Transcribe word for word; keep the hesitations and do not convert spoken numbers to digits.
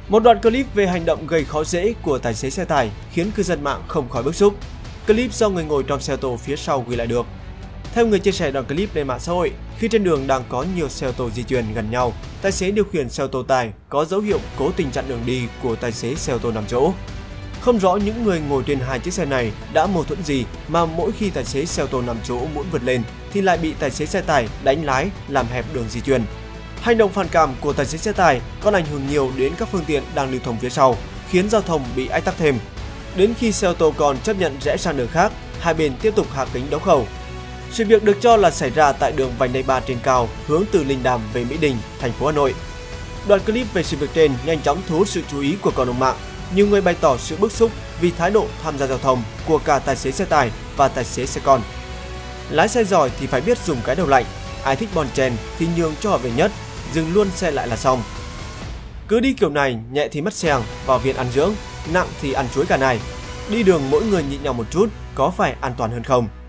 Một đoạn clip về hành động gây khó dễ của tài xế xe tải khiến cư dân mạng không khỏi bức xúc. Clip do người ngồi trong xe ô tô phía sau ghi lại được. Theo người chia sẻ đoạn clip lên mạng xã hội, khi trên đường đang có nhiều xe ô tô di chuyển gần nhau, tài xế điều khiển xe ô tô tải có dấu hiệu cố tình chặn đường đi của tài xế xe ô tô năm chỗ. Không rõ những người ngồi trên hai chiếc xe này đã mâu thuẫn gì mà mỗi khi tài xế xe ô tô năm chỗ muốn vượt lên thì lại bị tài xế xe tải đánh lái làm hẹp đường di chuyển. Hành động phản cảm của tài xế xe tải còn ảnh hưởng nhiều đến các phương tiện đang lưu thông phía sau, khiến giao thông bị ách tắc thêm. Đến khi xe ô tô còn chấp nhận rẽ sang đường khác, hai bên tiếp tục hạ kính đấu khẩu. Sự việc được cho là xảy ra tại đường vành đai ba trên cao hướng từ Linh Đàm về Mỹ Đình, thành phố Hà Nội. Đoạn clip về sự việc trên nhanh chóng thu hút sự chú ý của cộng đồng mạng. Nhiều người bày tỏ sự bức xúc vì thái độ tham gia giao thông của cả tài xế xe tải và tài xế xe con. Lái xe giỏi thì phải biết dùng cái đầu lạnh, ai thích bon chen thì nhường cho họ về nhất, dừng luôn xe lại là xong. Cứ đi kiểu này, nhẹ thì mất xèng, vào viện ăn dưỡng, nặng thì ăn chuối cả này. Đi đường mỗi người nhịn nhau một chút, có phải an toàn hơn không?